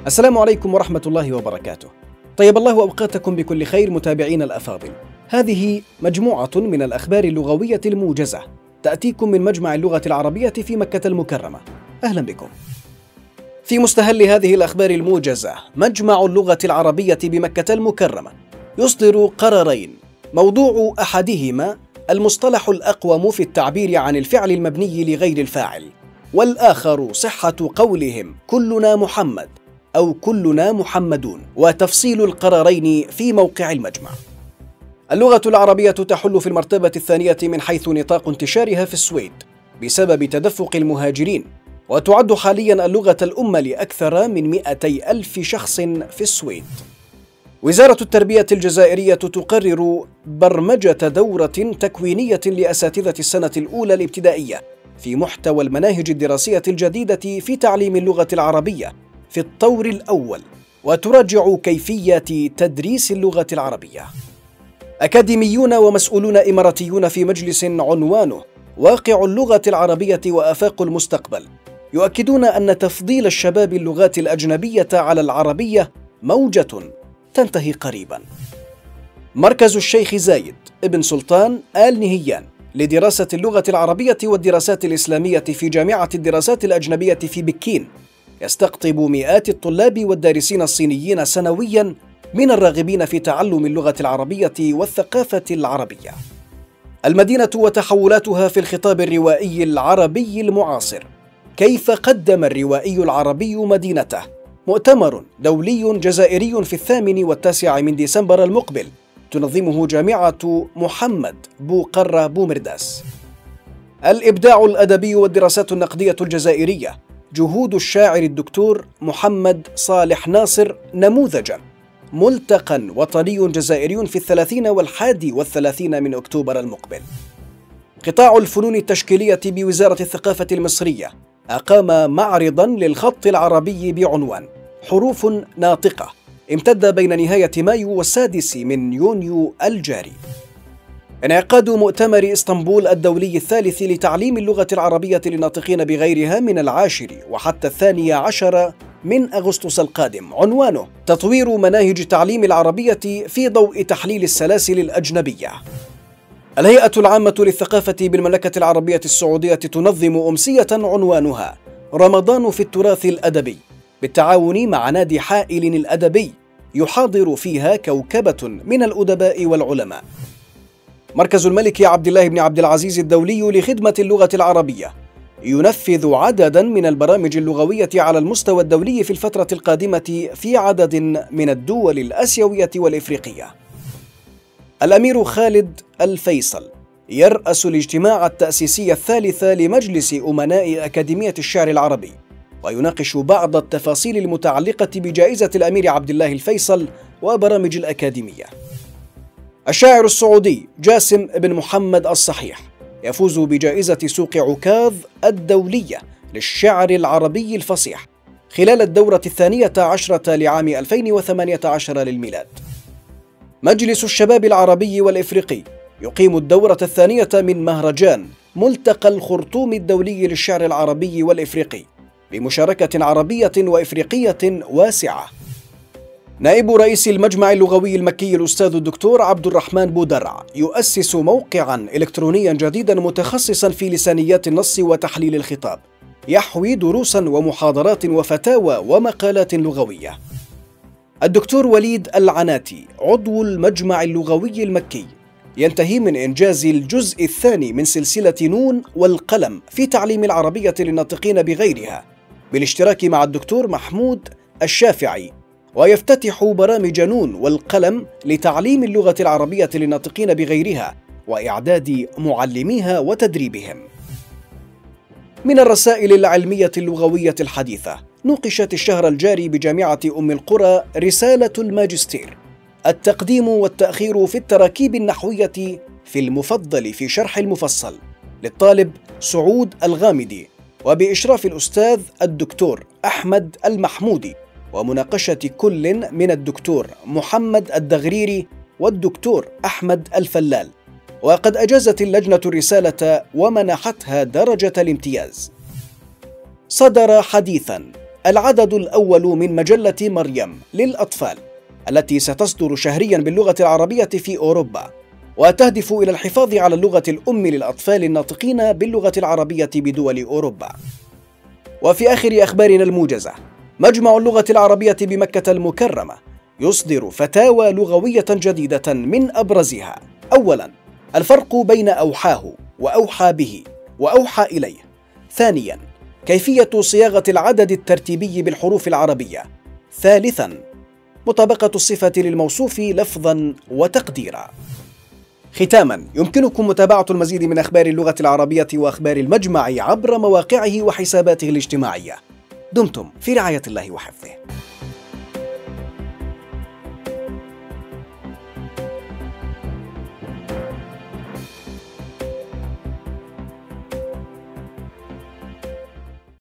السلام عليكم ورحمة الله وبركاته. طيب الله أوقاتكم بكل خير متابعين الأفاضل. هذه مجموعة من الأخبار اللغوية الموجزة تأتيكم من مجمع اللغة العربية في مكة المكرمة. أهلا بكم. في مستهل هذه الأخبار الموجزة، مجمع اللغة العربية بمكة المكرمة يصدر قرارين، موضوع أحدهما المصطلح الأقوم في التعبير عن الفعل المبني لغير الفاعل، والآخر صحة قولهم كلنا محمد أو كلنا محمدون، وتفصيل القرارين في موقع المجمع. اللغة العربية تحل في المرتبة الثانية من حيث نطاق انتشارها في السويد بسبب تدفق المهاجرين، وتعد حاليا اللغة الأم لأكثر من 200 ألف شخص في السويد. وزارة التربية الجزائرية تقرر برمجة دورة تكوينية لأساتذة السنة الأولى الابتدائية في محتوى المناهج الدراسية الجديدة في تعليم اللغة العربية في الطور الأول، وتراجع كيفية تدريس اللغة العربية. أكاديميون ومسؤولون إماراتيون في مجلس عنوانه واقع اللغة العربية وآفاق المستقبل يؤكدون أن تفضيل الشباب اللغات الأجنبية على العربية موجة تنتهي قريبا. مركز الشيخ زايد ابن سلطان آل نهيان لدراسة اللغة العربية والدراسات الإسلامية في جامعة الدراسات الأجنبية في بكين يستقطب مئات الطلاب والدارسين الصينيين سنويا من الراغبين في تعلم اللغة العربية والثقافة العربية. المدينة وتحولاتها في الخطاب الروائي العربي المعاصر، كيف قدم الروائي العربي مدينته، مؤتمر دولي جزائري في 8 و9 من ديسمبر المقبل تنظمه جامعة محمد بوقرة بومرداس. الإبداع الأدبي والدراسات النقدية الجزائرية، جهود الشاعر الدكتور محمد صالح ناصر نموذجا، ملتقى وطني جزائري في 30 و31 من أكتوبر المقبل. قطاع الفنون التشكيلية بوزارة الثقافة المصرية أقام معرضا للخط العربي بعنوان حروف ناطقة، امتد بين نهاية مايو و6 من يونيو الجاري. انعقاد مؤتمر اسطنبول الدولي الثالث لتعليم اللغة العربية للناطقين بغيرها من 10 وحتى 12 من أغسطس القادم، عنوانه تطوير مناهج تعليم العربية في ضوء تحليل السلاسل الأجنبية. الهيئة العامة للثقافة بالمملكة العربية السعودية تنظم أمسية عنوانها رمضان في التراث الأدبي بالتعاون مع نادي حائل الأدبي، يحاضر فيها كوكبة من الأدباء والعلماء. مركز الملك عبد الله بن عبد العزيز الدولي لخدمة اللغة العربية ينفذ عددا من البرامج اللغوية على المستوى الدولي في الفترة القادمة في عدد من الدول الآسيوية والإفريقية. الأمير خالد الفيصل يرأس الاجتماع التأسيسي الثالث لمجلس أمناء أكاديمية الشعر العربي، ويناقش بعض التفاصيل المتعلقة بجائزة الأمير عبد الله الفيصل وبرامج الأكاديمية. الشاعر السعودي جاسم بن محمد الصحيح يفوز بجائزة سوق عكاظ الدولية للشعر العربي الفصيح خلال الدورة 12 لعام 2018 للميلاد. مجلس الشباب العربي والإفريقي يقيم الدورة 2 من مهرجان ملتقى الخرطوم الدولي للشعر العربي والإفريقي بمشاركة عربية وإفريقية واسعة. نائب رئيس المجمع اللغوي المكي الأستاذ الدكتور عبد الرحمن بودرع يؤسس موقعا إلكترونيا جديدا متخصصا في لسانيات النص وتحليل الخطاب، يحوي دروسا ومحاضرات وفتاوى ومقالات لغوية. الدكتور وليد العناتي عضو المجمع اللغوي المكي ينتهي من إنجاز الجزء الثاني من سلسلة نون والقلم في تعليم العربية للناطقين بغيرها بالاشتراك مع الدكتور محمود الشافعي، ويفتتح برامج نون والقلم لتعليم اللغة العربية للناطقين بغيرها وإعداد معلميها وتدريبهم. من الرسائل العلمية اللغوية الحديثة، نوقشت الشهر الجاري بجامعة أم القرى رسالة الماجستير التقديم والتأخير في التراكيب النحوية في المفضل في شرح المفصل للطالب سعود الغامدي، وبإشراف الأستاذ الدكتور أحمد المحمودي، ومناقشة كل من الدكتور محمد الدغريري والدكتور أحمد الفلال. وقد أجازت اللجنة الرسالة ومنحتها درجة الامتياز. صدر حديثا العدد الأول من مجلة مريم للأطفال التي ستصدر شهرياً باللغة العربية في أوروبا، وتهدف إلى الحفاظ على اللغة الأم للأطفال الناطقين باللغة العربية بدول أوروبا. وفي آخر أخبارنا الموجزة، مجمع اللغة العربية بمكة المكرمة يصدر فتاوى لغوية جديدة من أبرزها: أولاً، الفرق بين أوحاه وأوحى به وأوحى إليه. ثانياً، كيفية صياغة العدد الترتيبي بالحروف العربية. ثالثاً، مطابقة الصفة للموصوف لفظاً وتقديراً. ختاماً، يمكنكم متابعة المزيد من أخبار اللغة العربية وأخبار المجمع عبر مواقعه وحساباته الاجتماعية. دمتم في رعاية الله وحفظه.